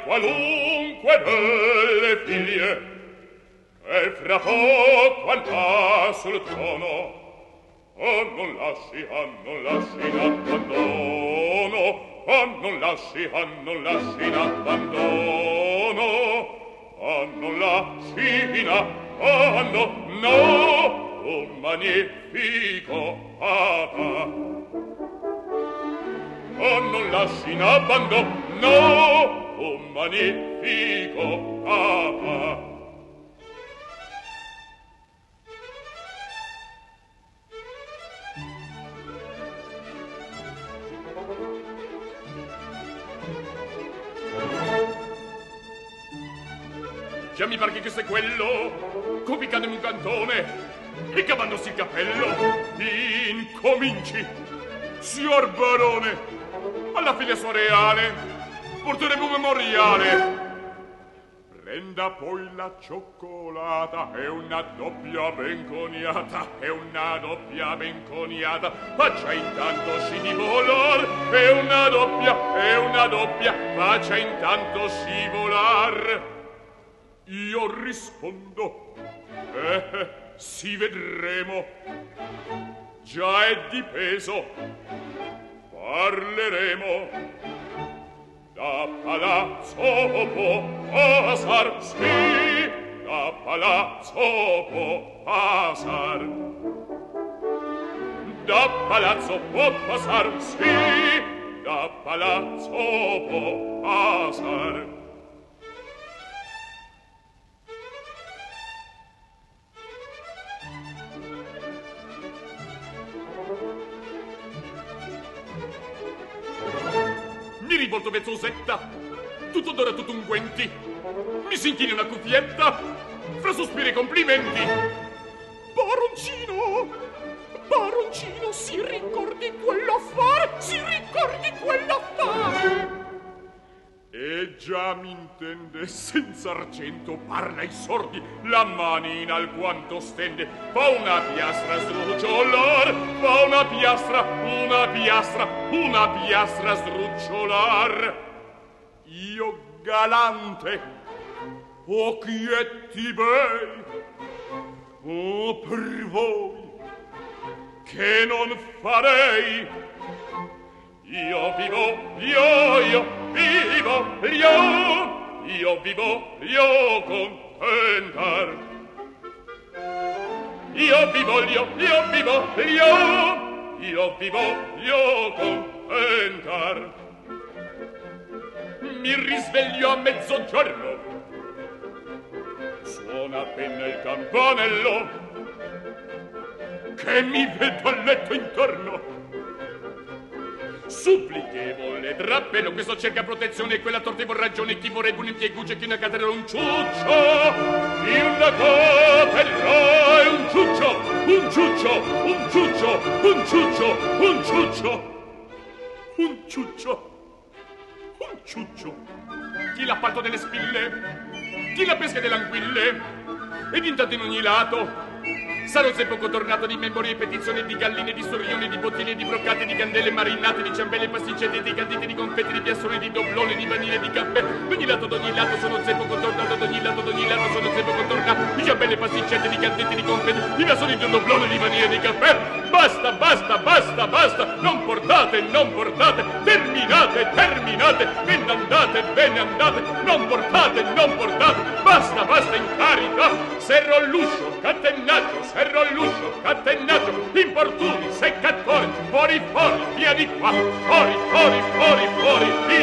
qualunque delle figlie, che fra poco andrà sul trono, non lasci in abbandono, non lasci in abbandono, non lasci in abbandono, no, un magnifico papa. Non lasci in abbandono, no, un magnifico papa. Già mi pare che questo è quello, conficcandomi un cantone e cavandosi il cappello. Incominci, signor barone, alla fine sua reale, porteremo un memoriale. Prenda poi la cioccolata, è una doppia ben coniata, è una doppia ben coniata, faccia intanto scivolar, è una doppia, faccia intanto scivolar. Io rispondo, si vedremo, già è di peso, parleremo. Da palazzo può passar, sì, da palazzo può passar. Da palazzo può passar, sì, da palazzo può passar. Mi rivolto verso Osetta, tutto d'ora tutto unguenti, mi si inchina una cuffietta, fra sospiri e complimenti. Baroncino, si ricordi quell'affare, E già m'intende, senza argento parla ai sordi, la manina alquanto stende, fa una piastra sdrucciolar, fa una piastra sdrucciolar. Io galante, occhietti bei, per voi, che non farei. Io vivo, contentar. Io vivo, contentar. Mi risveglio a mezzogiorno, suona appena il campanello, che mi vedo a letto intorno. Supplichevole drappello, questo cerca protezione e quella tortevol ragione, chi vorrebbe un impieguccio e chi una catera un ciuccio, una catera e un ciuccio, chi l'appalto delle spille, chi la pesca delle anguille, ed intanto in ogni lato sarò se poco tornato di memorie e petizioni, di galline, di storioni, di bottiglie, di broccate, di candele marinate, di ciambelle, pasticcetti, di canditi, di confetti, di piastroni, di doblone, di vanille, di caffè. D'ogni lato sono se poco tornato, d'ogni lato sono se poco tornato, di ciambelle, pasticcetti, di canditi, di confetti, di piastroni, di doblone, di vanille, di caffè. Basta, non portate, terminate, ve ne andate, non portate, basta, in carità. Serro l'uscio, catennaggio, importuni, seccatori, fuori, via di qua, fuori, via